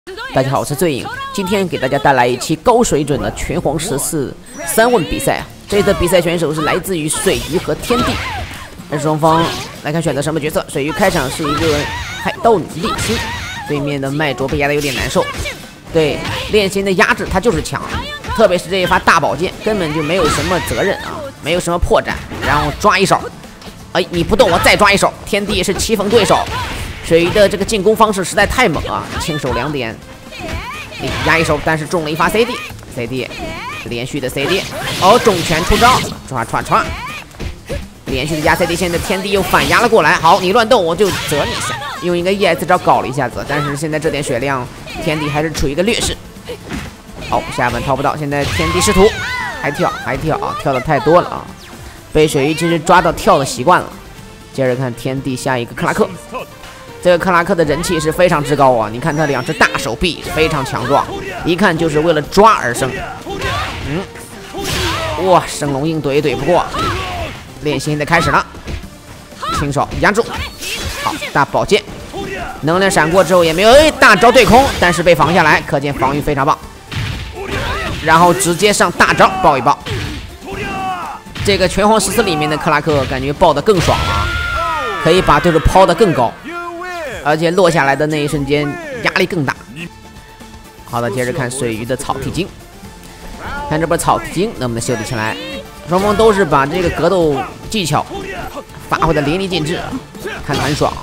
大家好，我是醉影，今天给大家带来一期高水准的拳皇143问比赛啊！这次的比赛选手是来自于水鱼和天地，而双方来看选择什么角色。水鱼开场是一个海盗女猎心，对面的麦卓被压得有点难受。对猎心的压制，他就是强，特别是这一发大宝剑，根本就没有什么责任啊，没有什么破绽，然后抓一手，哎，你不动我再抓一手。天地也是棋逢对手。水鱼的这个进攻方式实在太猛啊，轻手2点，压一手，但是中了一发 CD， 连续的 CD， 哦，重拳出招，唰，连续的压 CD， 现在天地又反压了过来，好，你乱动我就择你一下，用一个 ES 招搞了一下子，但是现在这点血量，天地还是处于一个劣势。好，下本掏不到，现在天地试图还跳啊，跳的太多了啊，被水鱼其实抓到跳的习惯了。接着看天地下一个克拉克。这个克拉克的人气是非常之高啊！你看他2只大手臂非常强壮，一看就是为了抓而生。哇，升龙应怼怼不过，练习得开始了，轻手压住，好，大宝剑，能量闪过之后也没有大招对空，但是被防下来，可见防御非常棒。然后直接上大招爆一爆。这个拳皇14里面的克拉克感觉爆得更爽了，可以把对手抛得更高。而且落下来的那一瞬间压力更大。好的，接着看水鱼的草剃精，看这波草剃精能不能修理起来。双方都是把这个格斗技巧发挥的淋漓尽致，看得很爽。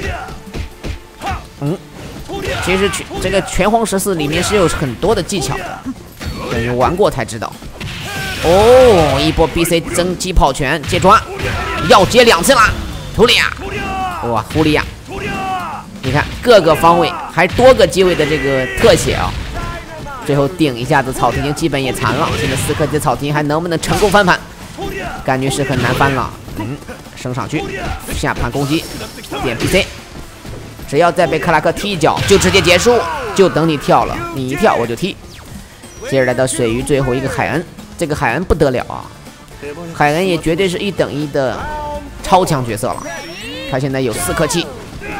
其实这个拳皇14里面是有很多的技巧的，等于玩过才知道。哦，一波 BC 增击炮拳接抓，要接2次了，图利亚，哇，狐狸亚。你看各个方位还多个机位的这个特写啊，最后顶一下子草剃精基本也残了。现在4颗级的草剃精还能不能成功翻盘？感觉是很难翻了。升上去，下盘攻击，点 BC， 只要再被克拉克踢一脚就直接结束，就等你跳了，你一跳我就踢。接着来到水鱼最后一个海恩，这个海恩不得了啊，海恩也绝对是1等1的超强角色了，他现在有4颗气。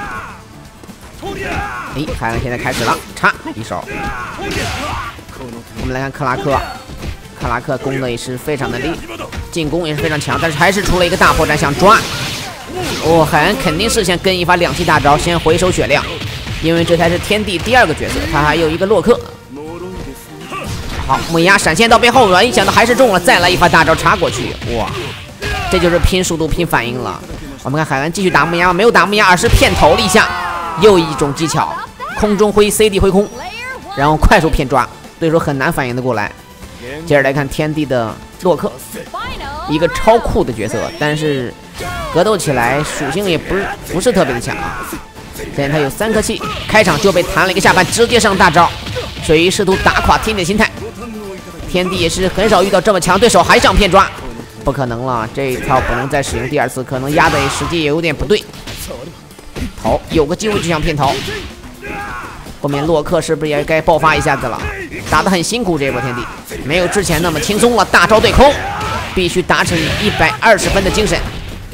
海恩现在开始了，插一手。我们来看克拉克攻的也是非常的厉，进攻也是非常强，但是还是出了一个大破绽，想抓。哦，海恩肯定是先跟一发2记大招，先回收血量，因为这才是天地第2个角色，他还有一个洛克。好，木牙闪现到背后，没想到还是中了，再来一发大招插过去，哇，这就是拼速度拼反应了。我们看海恩继续打木牙，没有打木牙，而是片头了一下。又一种技巧，空中挥 CD 挥空，然后快速骗抓，对手很难反应得过来。接着来看天地的洛克，一个超酷的角色，但是格斗起来属性也不是特别的强啊。现在他有3颗气，开场就被弹了一个下盘，直接上大招。水鱼试图打垮天地的心态，天地也是很少遇到这么强对手还想骗抓，不可能了，这一套不能再使用第2次，可能压的时机也有点不对。头有个机会就想骗头，后面洛克是不是也该爆发一下子了？打得很辛苦，这波天地没有之前那么轻松了，大招对空，必须达成120分的精神。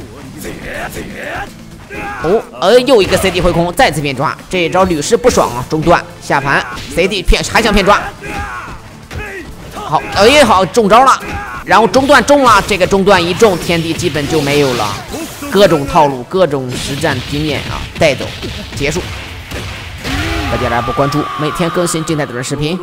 又一个 CD 回空，再次骗抓，这一招屡试不爽啊！中断下盘 CD 骗还想骗抓，好，好中招了，然后中断中了，这个中断一中，天地基本就没有了。各种套路，各种实战经验啊，带走结束。大家来不关注，每天更新精彩的视频。